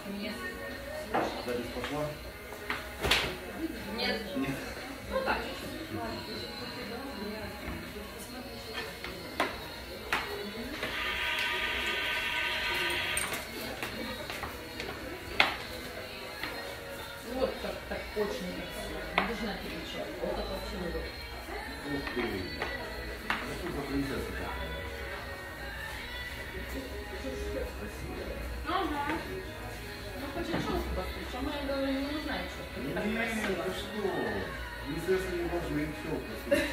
Нет. Запись пошла? Нет. Нет. Ну так, чуть-чуть. Вот как так очень красиво. Не должна переключать. Вот это вообще удобно. Ух ты. А что за принцесса такая? Ага. Ну, хочет шелк подстричь, а мы говорим, не нужна челка. Не так Нет, красиво. ты что? Принцесса не должна им щелкать.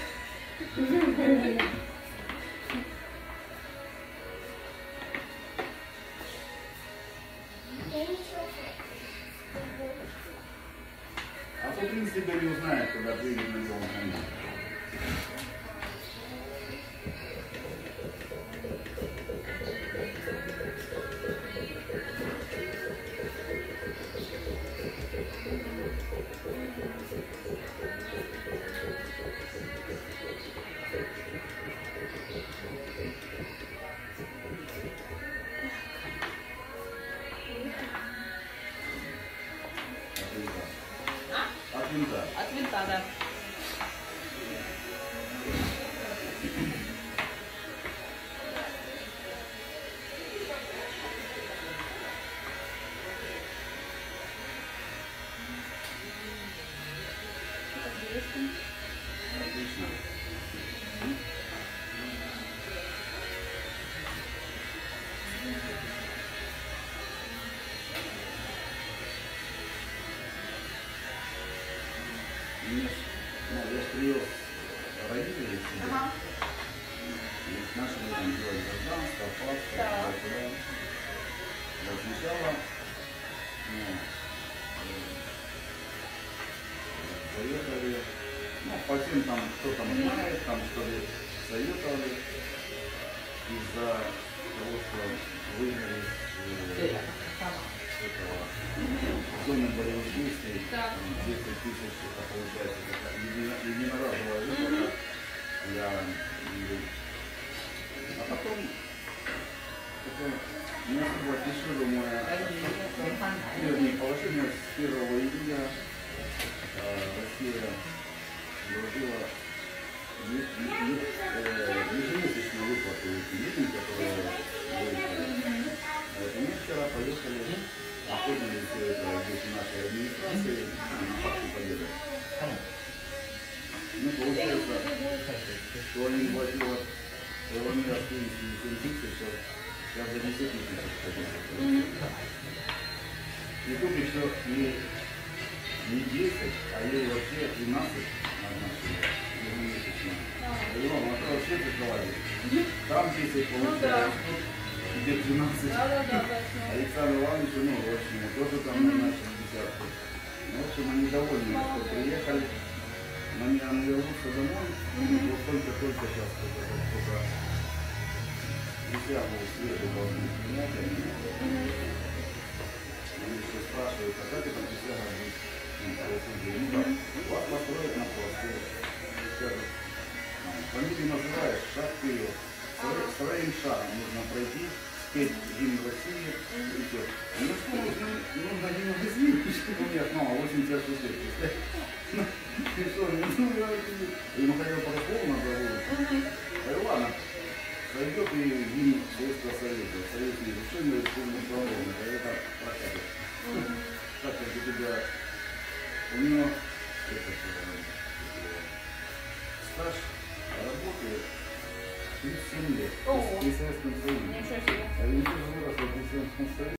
А то принц тебя не узнает, когда приедет на белом коне. От винта. От винта, да. Отлично. Я привез родителей себе. Ага. И наши будем делать гражданство, паспорт, туда. Вот сначала заехали, по тем там, кто там знает, там что ли советовали из-за того, что выиграли этого зоны боевых действий, 10 тысяч, это получается единоразовая выплата для людей. А потом не особо афишируемое прежнее положение с 1 июля Россия вложила ежемесячную выплату людям, которые выехали. Мы вчера поехали, оформили все это здесь в нашей администрации на факте победы. Ну, получается, что они хватило, что они остались 7 тысяч, сейчас за 10 тысяч хотят. И тут еще не 10, а ей вообще 13 назначили ежемесячно. Понимаем, а вообще прикладывали. Там 10 получается, тебе 13. Александр Иванович, в общем, тоже там назначили десятку. В общем, они довольны, что приехали. Но они вернутся домой, вот только сейчас только присягу в среду должны принять, они еще спрашивают, а как эта присяга будет? Вас настроят на пост, скажут, фамилию называешь, шаг вперед, своим шагом нужно пройти, спеть гимн России, и все. Ну что, нужно гимн России, у меня мама 86 лет, и что, ему хотел по такому надо улицу. Говорю, ладно, сойдет и гимн Советского Союза, Союз нерешенный, республика свободна, это прокатит. Так как у тебя, у него стаж работы 37 лет, при Советском Союзе. А еще же выросла при Советском Союзе.